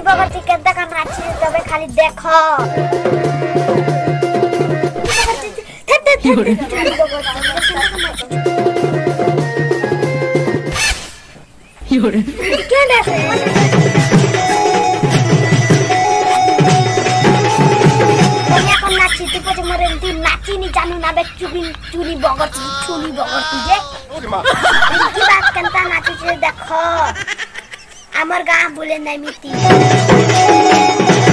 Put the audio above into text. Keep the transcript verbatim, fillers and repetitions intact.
बगरती केदा का नाची तबे खाली देखो Yore. क्या नाच दुनिया को नाची तू पचे मरे ती नाची नहीं जानू ना बे चुनी चुनी बगरती चुनी बगरती जे की बात करता नाची से देखो अमर गांव बोले नहीं मिट्टी